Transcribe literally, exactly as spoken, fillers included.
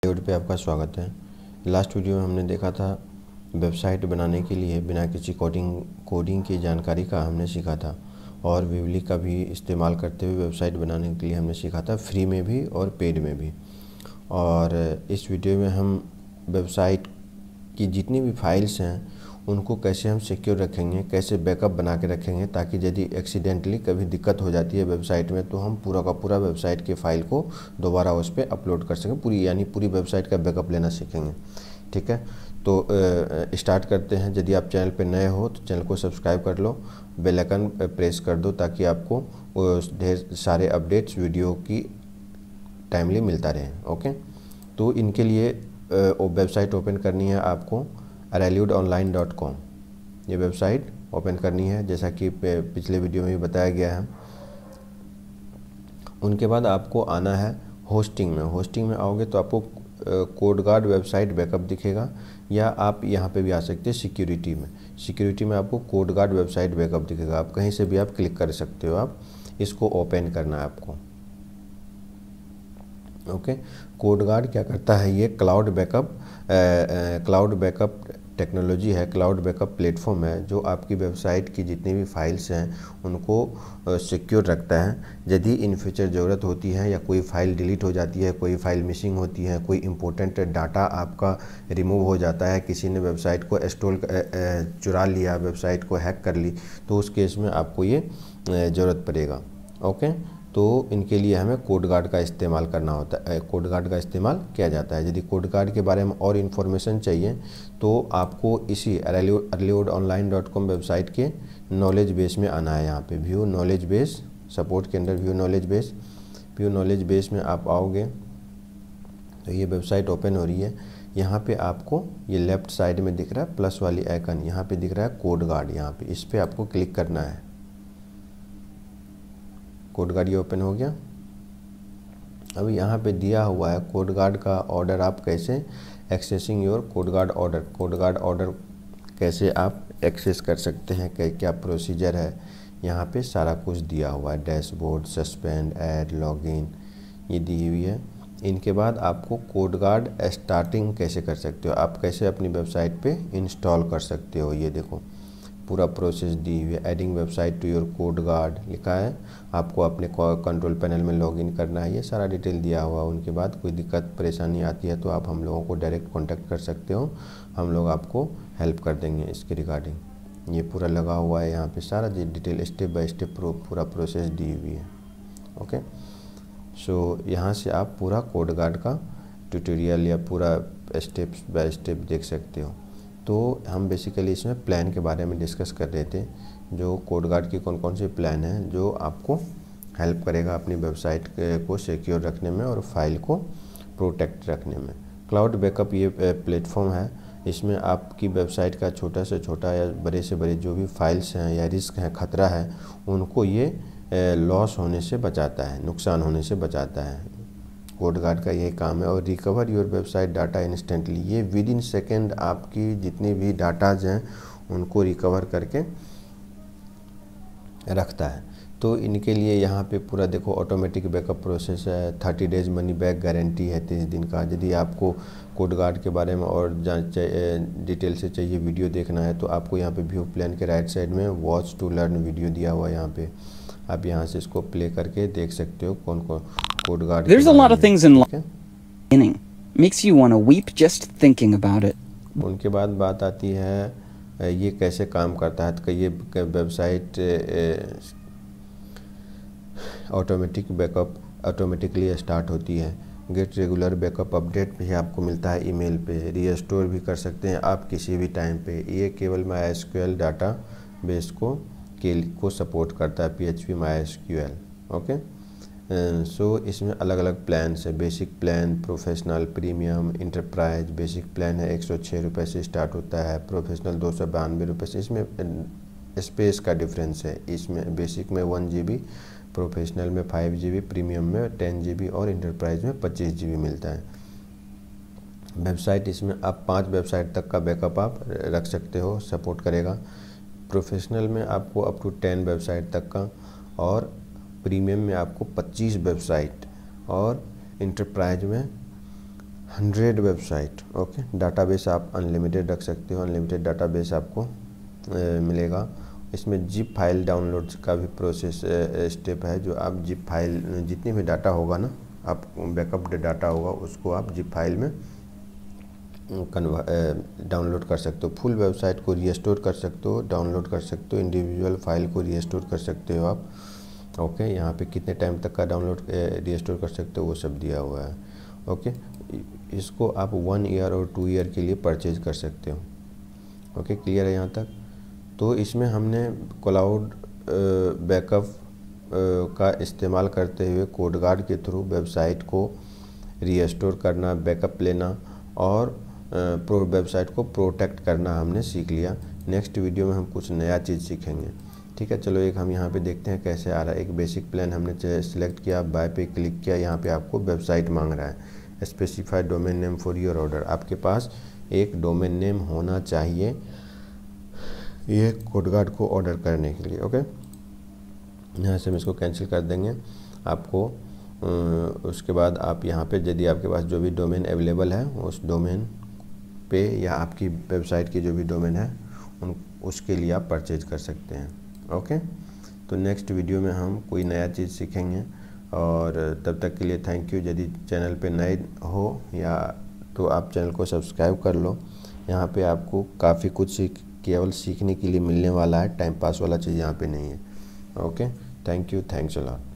Video पे आपका स्वागत है। लास्ट वीडियो में हमने देखा था वेबसाइट बनाने के लिए बिना किसी कोडिंग कोडिंग की जानकारी का हमने सीखा था, और विवली का भी इस्तेमाल करते हुए वेबसाइट बनाने के लिए हमने सीखा था, फ्री में भी और पेड में भी। और इस वीडियो में हम वेबसाइट की जितनी भी फाइल्स हैं उनको कैसे हम सिक्योर रखेंगे, कैसे बैकअप बना के रखेंगे, ताकि यदि एक्सीडेंटली कभी दिक्कत हो जाती है वेबसाइट में तो हम पूरा का पूरा वेबसाइट के फाइल को दोबारा उस पर अपलोड कर सकें, पूरी यानी पूरी वेबसाइट का बैकअप लेना सीखेंगे। ठीक है, तो स्टार्ट करते हैं। यदि आप चैनल पर नए हो तो चैनल को सब्सक्राइब कर लो, बेल आइकन प्रेस कर दो ताकि आपको ढेर सारे अपडेट्स वीडियो की टाइमली मिलता रहे। ओके, तो इनके लिए वेबसाइट ओपन करनी है आपको रैल्यूड ऑनलाइन डॉट कॉम। ये वेबसाइट ओपन करनी है जैसा कि पिछले वीडियो में भी बताया गया है। उनके बाद आपको आना है होस्टिंग में। होस्टिंग में आओगे तो आपको कोडगार्ड वेबसाइट बैकअप दिखेगा, या आप यहाँ पे भी आ सकते हैं सिक्योरिटी में। सिक्योरिटी में आपको कोडगार्ड वेबसाइट बैकअप दिखेगा, आप कहीं से भी आप क्लिक कर सकते हो। आप इसको ओपन करना है आपको। ओके, कोडगार्ड क्या करता है, ये cloud backup cloud backup technology है, क्लाउड बैकअप प्लेटफॉर्म है जो आपकी वेबसाइट की जितनी भी फाइल्स हैं उनको सिक्योर रखता है। यदि इन फ्यूचर ज़रूरत होती है या कोई फ़ाइल डिलीट हो जाती है, कोई फ़ाइल मिसिंग होती है, कोई इंपॉर्टेंट डाटा आपका रिमूव हो जाता है, किसी ने वेबसाइट को स्टोल चुरा लिया, वेबसाइट को हैक कर ली, तो उस केस में आपको ये ज़रूरत पड़ेगा। ओके, तो इनके लिए हमें कोडगार्ड का इस्तेमाल करना होता है, कोडगार्ड का इस्तेमाल किया जाता है। यदि कोडगार्ड के बारे में और इन्फॉर्मेशन चाहिए तो आपको इसी relude online dot com website के नॉलेज बेस में आना है। यहाँ पे व्यू नॉलेज बेस, सपोर्ट के अंदर view knowledge base. View knowledge base में आप आओगे तो ये वेबसाइट ओपन हो रही है। यहाँ पे आपको ये लेफ़्ट साइड में दिख रहा है प्लस वाली आइकन, यहाँ पे दिख रहा है कोडगार्ड, यहाँ पे इस पर आपको क्लिक करना है। कोडगार्ड ये ओपन हो गया। अब यहाँ पे दिया हुआ है कोडगार्ड का ऑर्डर, आप कैसे accessing your CodeGuard order, CodeGuard order कैसे आप एक्सेस कर सकते हैं, क्या क्या प्रोसीजर है, यहाँ पे सारा कुछ दिया हुआ है। डैशबोर्ड, सस्पेंड, ऐड, लॉगिन, ये दी हुई है। इनके बाद आपको कोडगार्ड स्टार्टिंग कैसे कर सकते हो, आप कैसे अपनी वेबसाइट पे इंस्टॉल कर सकते हो, ये देखो पूरा प्रोसेस दी हुई है। Adding website to your CodeGuard लिखा है, आपको अपने कंट्रोल पैनल में लॉगिन करना है, ये सारा डिटेल दिया हुआ है। उनके बाद कोई दिक्कत परेशानी आती है तो आप हम लोगों को डायरेक्ट कांटेक्ट कर सकते हो, हम लोग आपको हेल्प कर देंगे इसके रिगार्डिंग। ये पूरा लगा हुआ है, यहाँ पे सारा डिटेल स्टेप बाय स्टेप पूरा प्रोसेस दी हुई है। ओके, सो यहाँ से आप पूरा कोडगार्ड का ट्यूटोरियल या पूरा स्टेप बाय स्टेप देख सकते हो। तो हम बेसिकली इसमें प्लान के बारे में डिस्कस कर रहे थे, जो कोडगार्ड की कौन कौन से प्लान हैं जो आपको हेल्प करेगा अपनी वेबसाइट को सिक्योर रखने में और फाइल को प्रोटेक्ट रखने में। क्लाउड बैकअप ये प्लेटफॉर्म है, इसमें आपकी वेबसाइट का छोटा से छोटा या बड़े से बड़े जो भी फाइल्स हैं या रिस्क हैं, खतरा है, उनको ये लॉस होने से बचाता है, नुकसान होने से बचाता है। कोडगार्ड का यही काम है। और recover your website data instantly, ये विद इन सेकेंड आपकी जितनी भी डाटाज हैं उनको रिकवर करके रखता है। तो इनके लिए यहाँ पे पूरा देखो ऑटोमेटिक बैकअप प्रोसेस है, thirty days money back guarantee है तीस दिन का। यदि आपको कोडगार्ड के बारे में और जान डिटेल से चाहिए, वीडियो देखना है, तो आपको यहाँ पे व्यू प्लान के राइट साइड में वॉच टू लर्न वीडियो दिया हुआ है। यहाँ पे आप यहाँ से इसको प्ले करके देख सकते हो कौन कौन कोडगार्ड। There's a lot of things in life makes you want to weep just thinking about it. उनके बाद बात आती है ये कैसे काम करता है। तो ये website automatic backup automatically start होती है। गेट रेगुलर बैकअप अपडेट भी आपको मिलता है ईमेल पे, रीस्टोर भी कर सकते हैं आप किसी भी टाइम पे। ये केवल MySQL database को के को सपोर्ट करता है, P H P MySQL. Okay, so इसमें अलग अलग प्लान्स है, basic plan, professional, premium, enterprise. Basic plan है एक सौ छः रुपये से स्टार्ट होता है, प्रोफेशनल दो सौ बानवे रुपये से। इसमें स्पेस का डिफरेंस है, इसमें बेसिक में वन जी बी, प्रोफेशनल में फाइव जी बी, प्रीमियम में टेन जी बी और इंटरप्राइज में पच्चीस जी बी मिलता है। वेबसाइट इसमें आप पाँच वेबसाइट तक का बैकअप आप रख सकते हो, सपोर्ट करेगा। प्रोफेशनल में आपको अप टू टेन वेबसाइट तक का, और प्रीमियम में आपको पच्चीस वेबसाइट, और इंटरप्राइज में हंड्रेड वेबसाइट। ओके, डाटाबेस आप अनलिमिटेड रख सकते हो, अनलिमिटेड डाटाबेस आपको ए, मिलेगा। इसमें जिप फाइल डाउनलोड का भी प्रोसेस स्टेप है, जो आप जिप फाइल जितनी भी डाटा होगा ना, आप बैकअप डाटा होगा उसको आप जिप फाइल में डाउनलोड कर सकते हो। फुल वेबसाइट को रीस्टोर कर सकते हो, डाउनलोड कर सकते हो, इंडिविजुअल फाइल को रीस्टोर कर सकते हो आप। ओके, यहाँ पे कितने टाइम तक का डाउनलोड रीस्टोर कर सकते हो वो सब दिया हुआ है। ओके, इसको आप वन ईयर और टू ईयर के लिए परचेज कर सकते हो। ओके, क्लियर है यहाँ तक। तो इसमें हमने क्लाउड बैकअप का इस्तेमाल करते हुए कोडगार्ड के थ्रू वेबसाइट को रीस्टोर करना, बैकअप लेना और प्रो वेबसाइट को प्रोटेक्ट करना हमने सीख लिया। नेक्स्ट वीडियो में हम कुछ नया चीज़ सीखेंगे। ठीक है, चलो एक हम यहाँ पे देखते हैं कैसे आ रहा है। एक बेसिक प्लान हमने सिलेक्ट किया, बाय पे क्लिक किया, यहाँ पे आपको वेबसाइट मांग रहा है। Specified domain name for your order, आपके पास एक डोमेन नेम होना चाहिए ये कोडगार्ड को ऑर्डर करने के लिए। ओके, यहाँ से हम इसको कैंसिल कर देंगे। आपको उसके बाद आप यहाँ पे यदि आपके पास जो भी डोमेन अवेलेबल है उस डोमेन पे या आपकी वेबसाइट की जो भी डोमेन है उन उसके लिए आप परचेज कर सकते हैं। ओके, तो नेक्स्ट वीडियो में हम कोई नया चीज़ सीखेंगे और तब तक के लिए थैंक यू। यदि चैनल पे नए हो या तो आप चैनल को सब्सक्राइब कर लो। यहाँ पे आपको काफ़ी कुछ सीख केवल सीखने के लिए मिलने वाला है, टाइम पास वाला चीज़ यहाँ पे नहीं है। Okay, thank you, thanks a lot.